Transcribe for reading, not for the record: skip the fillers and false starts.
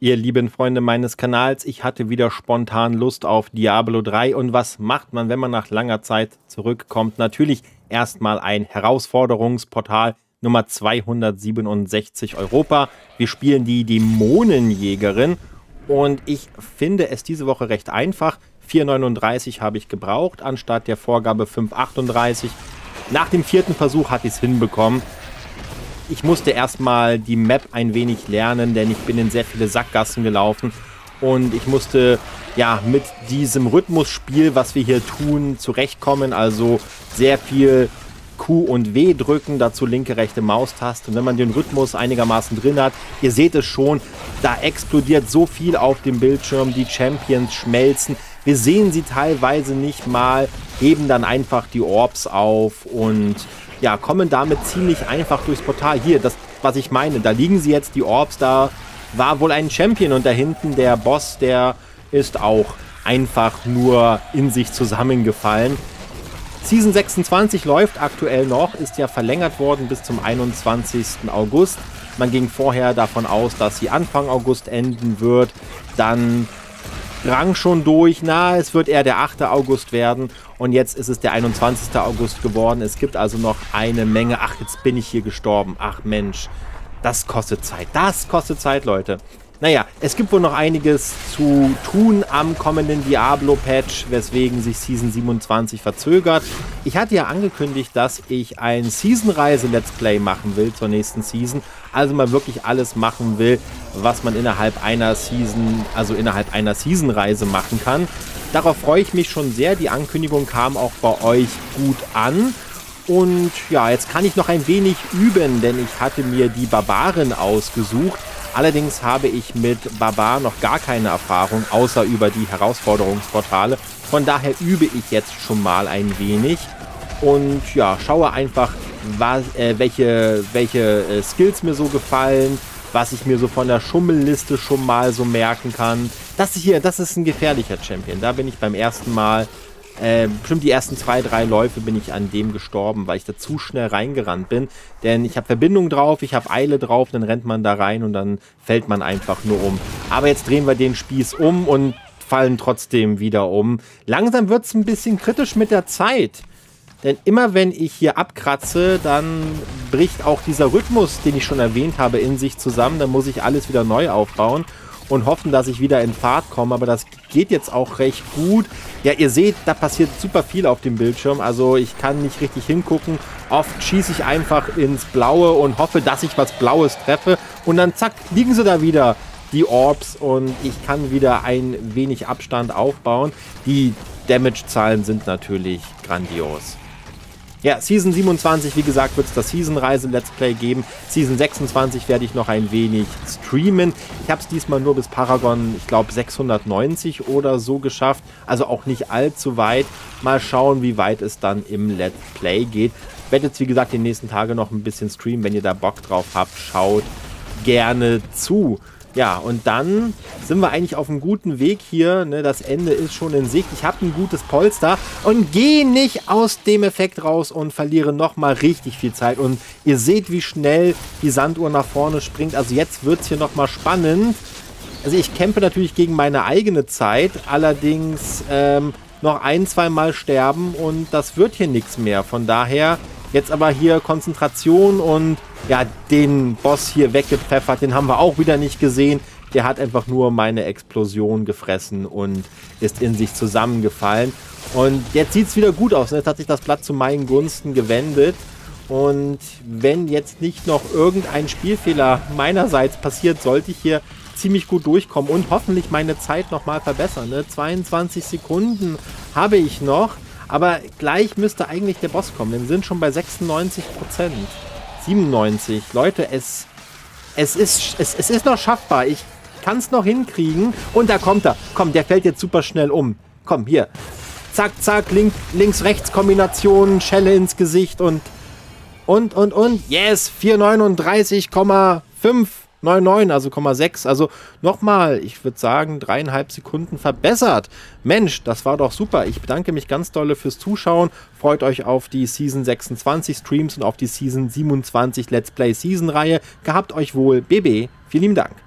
ihr lieben Freunde meines Kanals. Ich hatte wieder spontan Lust auf Diablo 3. Und was macht man, wenn man nach langer Zeit zurückkommt? Natürlich erstmal ein Herausforderungsportal Nummer 267 Europa. Wir spielen die Dämonenjägerin. Und ich finde es diese Woche recht einfach. 4,39 habe ich gebraucht, anstatt der Vorgabe 5,38. Nach dem vierten Versuch hatte ich es hinbekommen. Ich musste erstmal die Map ein wenig lernen, denn ich bin in sehr viele Sackgassen gelaufen. Und ich musste ja mit diesem Rhythmusspiel, was wir hier tun, zurechtkommen. Also sehr viel Q und W drücken, dazu linke, rechte Maustaste. Und wenn man den Rhythmus einigermaßen drin hat, ihr seht es schon, da explodiert so viel auf dem Bildschirm, die Champions schmelzen. Wir sehen sie teilweise nicht mal, heben dann einfach die Orbs auf und ja, kommen damit ziemlich einfach durchs Portal. Hier, das, was ich meine, da liegen sie jetzt, die Orbs, da war wohl ein Champion und da hinten der Boss, der ist auch einfach nur in sich zusammengefallen. Season 26 läuft aktuell noch, ist ja verlängert worden bis zum 21. August. Man ging vorher davon aus, dass sie Anfang August enden wird. Dann drang schon durch, na, es wird eher der 8. August werden. Und jetzt ist es der 21. August geworden. Es gibt also noch eine Menge. Ach, jetzt bin ich hier gestorben. Ach Mensch, das kostet Zeit. Das kostet Zeit, Leute. Naja, es gibt wohl noch einiges zu tun am kommenden Diablo-Patch, weswegen sich Season 27 verzögert. Ich hatte ja angekündigt, dass ich ein Season-Reise-Let's Play machen will zur nächsten Season. Also mal wirklich alles machen will, was man innerhalb einer Season, also innerhalb einer Season-Reise machen kann. Darauf freue ich mich schon sehr. Die Ankündigung kam auch bei euch gut an. Und ja, jetzt kann ich noch ein wenig üben, denn ich hatte mir die Barbaren ausgesucht. Allerdings habe ich mit Barbar noch gar keine Erfahrung, außer über die Herausforderungsportale. Von daher übe ich jetzt schon mal ein wenig und ja, schaue einfach, welche Skills mir so gefallen, was ich mir so von der Schummelliste schon mal so merken kann. Das hier, das ist ein gefährlicher Champion. Da bin ich beim ersten Mal, bestimmt die ersten 2, 3 Läufe bin ich an dem gestorben, weil ich da zu schnell reingerannt bin. Denn ich habe Verbindung drauf, ich habe Eile drauf, dann rennt man da rein und dann fällt man einfach nur um. Aber jetzt drehen wir den Spieß um und fallen trotzdem wieder um. Langsam wird es ein bisschen kritisch mit der Zeit. Denn immer wenn ich hier abkratze, dann bricht auch dieser Rhythmus, den ich schon erwähnt habe, in sich zusammen. Dann muss ich alles wieder neu aufbauen und hoffen, dass ich wieder in Fahrt komme. Aber das geht jetzt auch recht gut. Ja, ihr seht, da passiert super viel auf dem Bildschirm. Also ich kann nicht richtig hingucken. Oft schieße ich einfach ins Blaue und hoffe, dass ich was Blaues treffe. Und dann zack, liegen sie da wieder, die Orbs. Und ich kann wieder ein wenig Abstand aufbauen. Die Damage-Zahlen sind natürlich grandios. Ja, Season 27, wie gesagt, wird es das Season-Reise-Let's Play geben. Season 26 werde ich noch ein wenig streamen. Ich habe es diesmal nur bis Paragon, ich glaube, 690 oder so geschafft. Also auch nicht allzu weit. Mal schauen, wie weit es dann im Let's Play geht. Ich werde jetzt, wie gesagt, die nächsten Tage noch ein bisschen streamen. Wenn ihr da Bock drauf habt, schaut gerne zu. Ja, und dann sind wir eigentlich auf einem guten Weg hier. Ne? Das Ende ist schon in Sicht. Ich habe ein gutes Polster und gehe nicht aus dem Effekt raus und verliere nochmal richtig viel Zeit. Und ihr seht, wie schnell die Sanduhr nach vorne springt. Also jetzt wird es hier nochmal spannend. Also ich kämpfe natürlich gegen meine eigene Zeit. Allerdings noch 1-2 Mal sterben und das wird hier nichts mehr. Von daher jetzt aber hier Konzentration und ja, den Boss hier weggepfeffert, den haben wir auch wieder nicht gesehen. Der hat einfach nur meine Explosion gefressen und ist in sich zusammengefallen. Und jetzt sieht es wieder gut aus. Jetzt hat sich das Blatt zu meinen Gunsten gewendet. Und wenn jetzt nicht noch irgendein Spielfehler meinerseits passiert, sollte ich hier ziemlich gut durchkommen und hoffentlich meine Zeit nochmal verbessern. Ne? 22 Sekunden habe ich noch. Aber gleich müsste eigentlich der Boss kommen. Wir sind schon bei 96%. 97. Leute, es ist noch schaffbar. Ich kann es noch hinkriegen. Und da kommt er. Komm, der fällt jetzt super schnell um. Komm, hier. Zack, zack, Links-Rechts-Kombination, Schelle ins Gesicht und. Yes, 439,5. 9,9, also 0,6. Also nochmal, ich würde sagen, 3,5 Sekunden verbessert. Mensch, das war doch super. Ich bedanke mich ganz dolle fürs Zuschauen. Freut euch auf die Season 26 Streams und auf die Season 27 Let's Play Season Reihe. Gehabt euch wohl, BB. Vielen lieben Dank.